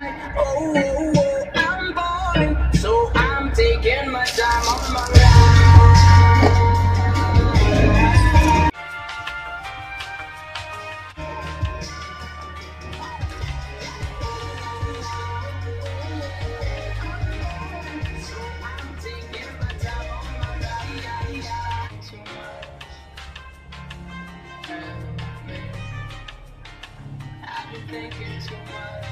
Oh, oh, oh, I'm bored, so I'm taking my time on my ride. So I'm taking my time on my ride. Too much. I've been thinking too much.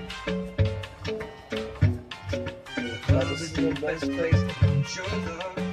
Love is the best place to show love.